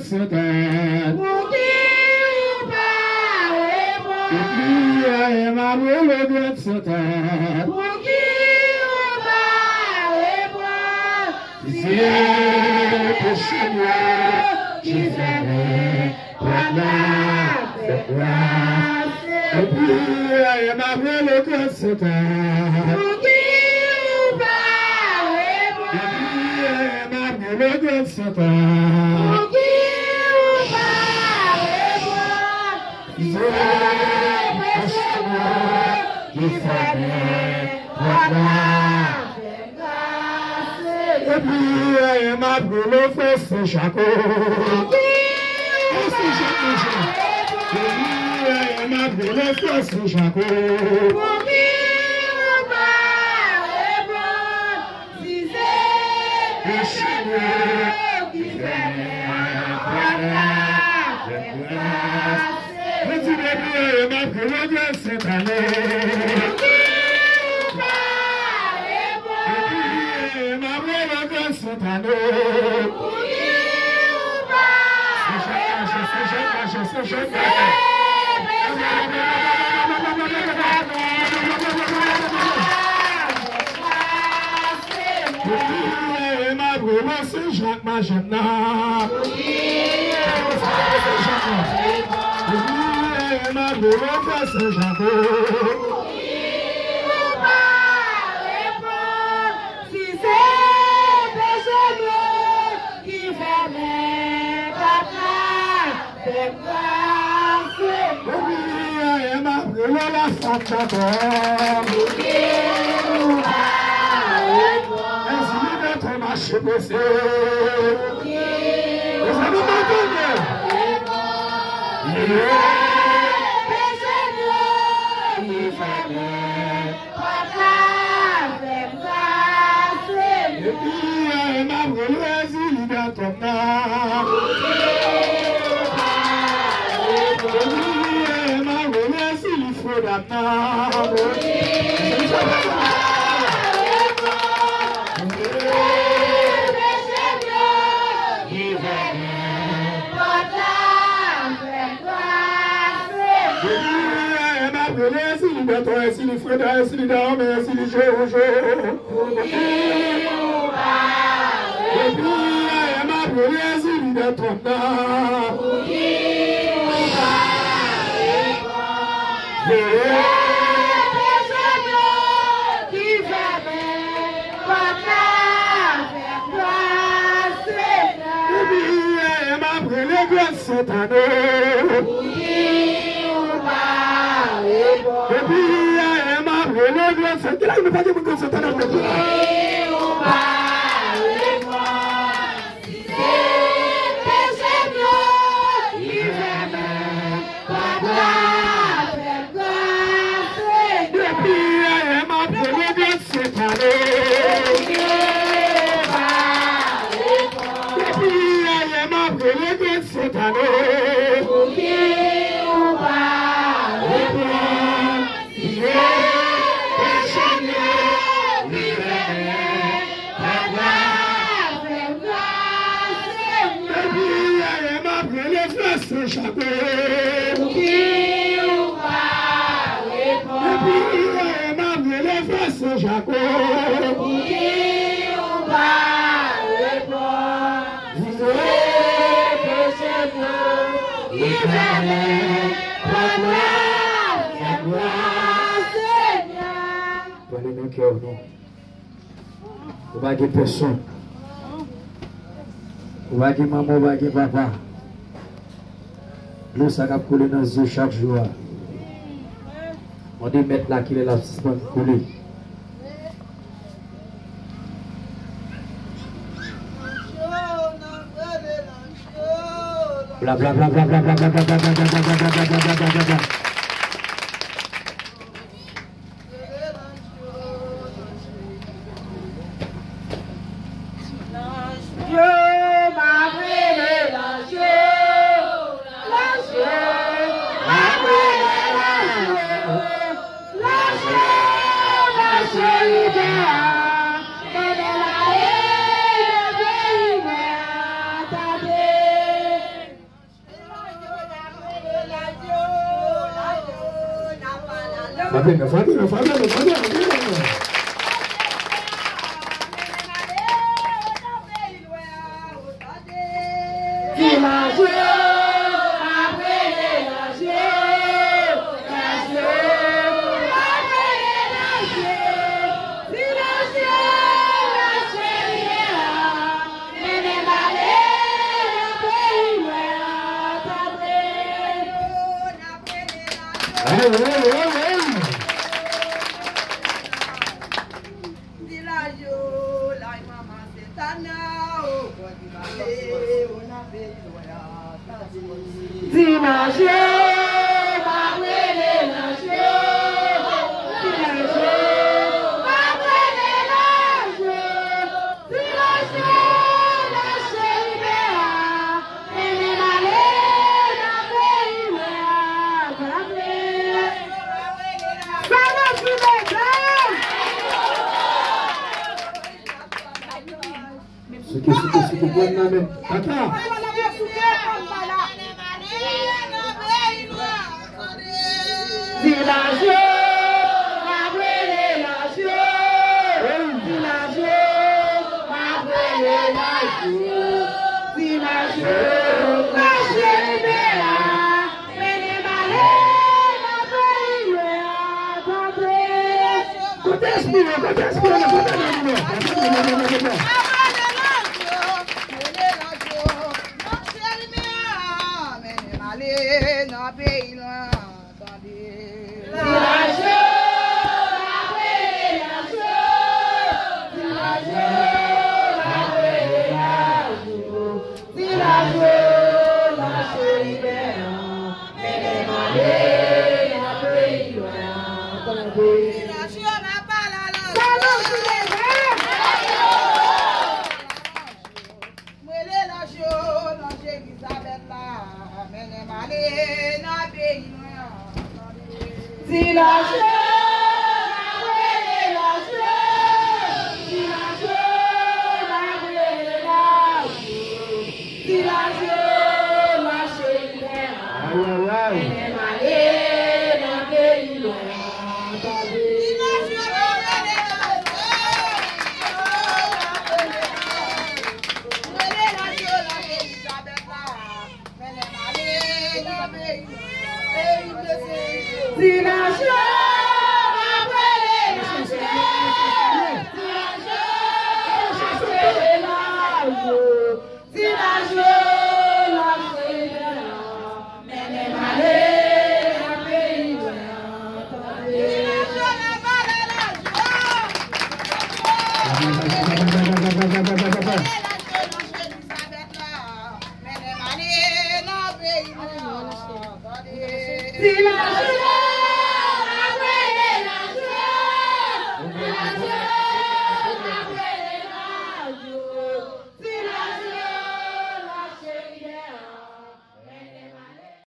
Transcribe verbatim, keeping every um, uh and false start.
Satan. Et ma brûle de Satan. C'est le Seigneur qui fait la grâce. Et puis, ma brûle de Satan. Le grand Satan. Qui savait et puis ma brûle fait ce chaco. Ma brûle fait ce chaco. Le Seigneur qui fait le Dieu ma brûle cette année. Ma brûle cette année. C'est je ma brûle, c'est Jacques, ma jeune. Ma brûle, c'est Jacques. Si c'est péché qui fait mes papas, c'est grâce. Ma brûle, la femme d'abord. Je sais, vous avez entendu? Et puis, ma brûleuse, il est ton âme. Ma brûleuse, il faut d'âme. S'il est toi, s'il est frère, s'il est d'homme, s'il est jour, et puis, ma brûlée, s'il est ton âme. Et puis, ma brûlée, grâce cette année. Et puis, elle m'a brûlé, c'est qu'il a une pas de beaucoup de cette année. Cette année, Vous n'avez personne. Vous n'avez maman, vous n'avez papa. L'eau, ça va couler dans les yeux chaque jour. On dit mettre là qu'il est là, c'est pas couler. Bla bla bla bla bla bla bla bla bla bla bla bla bla bla bla bla. Fadena, Fadena, Fadena, Fadena. Silence!